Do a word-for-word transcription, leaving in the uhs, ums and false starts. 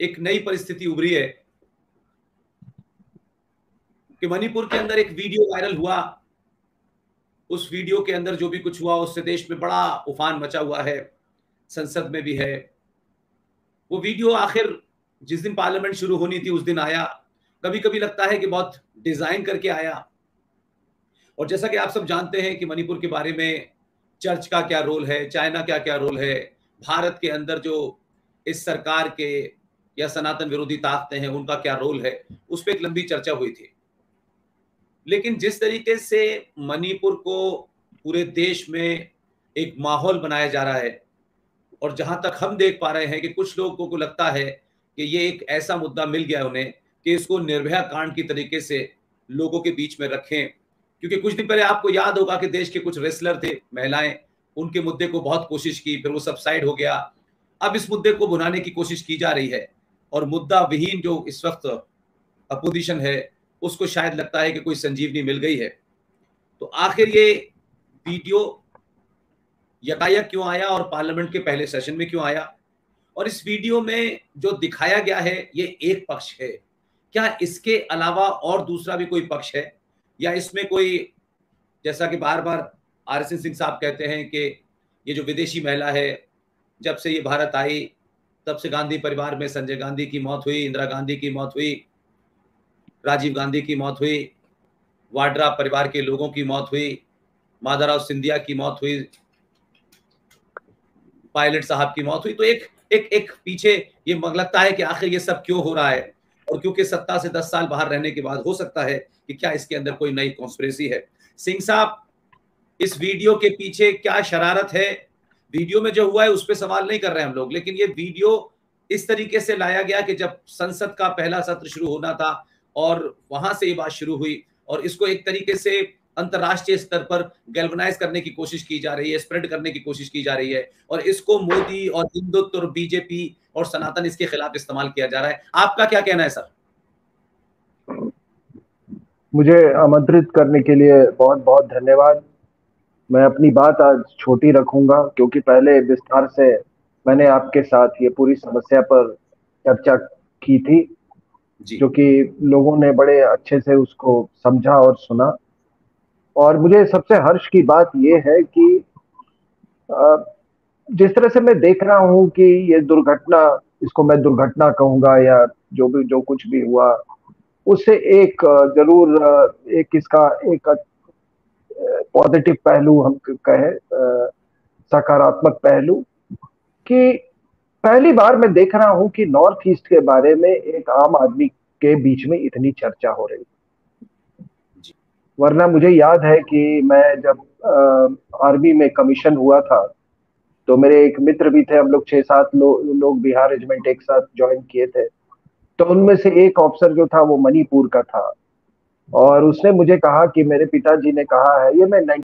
एक नई परिस्थिति उभरी है कि मणिपुर के अंदर एक वीडियो वायरल हुआ। उस वीडियो के अंदर जो भी कुछ हुआ उससे देश में बड़ा उफान मचा हुआ है, संसद में भी है। वो वीडियो आखिर जिस दिन पार्लियामेंट शुरू होनी थी उस दिन आया। कभी कभी लगता है कि बहुत डिजाइन करके आया। और जैसा कि आप सब जानते हैं कि मणिपुर के बारे में चर्च का क्या रोल है, चाइना का क्या रोल है, भारत के अंदर जो इस सरकार के या सनातन विरोधी ताकतें हैं उनका क्या रोल है, उस पर एक लंबी चर्चा हुई थी। लेकिन जिस तरीके से मणिपुर को पूरे देश में एक माहौल बनाया जा रहा है, और जहां तक हम देख पा रहे हैं कि कुछ लोगों को लगता है कि ये एक ऐसा मुद्दा मिल गया उन्हें कि इसको निर्भया कांड की तरीके से लोगों के बीच में रखें। क्योंकि कुछ दिन पहले आपको याद होगा कि देश के कुछ रेसलर थे, महिलाएं, उनके मुद्दे को बहुत कोशिश की, फिर वो सबसाइड हो गया। अब इस मुद्दे को भुनाने की कोशिश की जा रही है, और मुद्दा विहीन जो इस वक्त अपोजिशन है उसको शायद लगता है कि कोई संजीवनी मिल गई है। तो आखिर ये वीडियो यकायक क्यों आया और पार्लियामेंट के पहले सेशन में क्यों आया, और इस वीडियो में जो दिखाया गया है ये एक पक्ष है, क्या इसके अलावा और दूसरा भी कोई पक्ष है, या इसमें कोई, जैसा कि बार बार आर एस एन सिंह साहब कहते हैं कि ये जो विदेशी महिला है, जब से ये भारत आई तब से गांधी परिवार में संजय गांधी की मौत हुई, इंदिरा गांधी की मौत हुई, राजीव गांधी की मौत हुई, वाड्रा परिवार के लोगों की मौत हुई, माधवराव सिंधिया की मौत हुई, पायलट साहब की मौत हुई। तो एक एक एक पीछे ये लगता है कि आखिर ये सब क्यों हो रहा है, और क्योंकि सत्ता से दस साल बाहर रहने के बाद हो सकता है कि क्या इसके अंदर कोई नई कॉन्स्पिरेसी है। सिंह साहब, इस वीडियो के पीछे क्या शरारत है? वीडियो में जो हुआ है उस पर सवाल नहीं कर रहे हम लोग, लेकिन ये वीडियो इस तरीके से लाया गया कि जब संसद का पहला सत्र शुरू होना था और वहां से ये बात शुरू हुई, और इसको एक तरीके से अंतरराष्ट्रीय स्तर पर गैल्वनाइज करने की कोशिश की जा रही है, स्प्रेड करने की कोशिश की जा रही है, और इसको मोदी और हिंदुत्व और बीजेपी और सनातन इसके खिलाफ इस्तेमाल किया जा रहा है। आपका क्या कहना है सर? मुझे आमंत्रित करने के लिए बहुत बहुत धन्यवाद। मैं अपनी बात आज छोटी रखूंगा क्योंकि पहले विस्तार से मैंने आपके साथ ये पूरी समस्या पर चर्चा की थी, जो कि लोगों ने बड़े अच्छे से उसको समझा और सुना। और मुझे सबसे हर्ष की बात यह है कि जिस तरह से मैं देख रहा हूं कि ये दुर्घटना, इसको मैं दुर्घटना कहूंगा या जो भी जो कुछ भी हुआ, उससे एक जरूर एक इसका एक पॉजिटिव पहलू हम कहें, सकारात्मक पहलू, कि पहली बार मैं देख रहा हूं कि नॉर्थ ईस्ट के बारे में एक आम आदमी के बीच में इतनी चर्चा हो रही। वरना मुझे याद है कि मैं जब आर्मी में कमीशन हुआ था तो मेरे एक मित्र भी थे, हम लोग छह सात लो, लोग बिहार रेजिमेंट एक साथ ज्वाइन किए थे। तो उनमें से एक ऑफिसर जो था वो मणिपुर का था, और उसने मुझे कहा कि मेरे पिताजी ने कहा है, ये मैं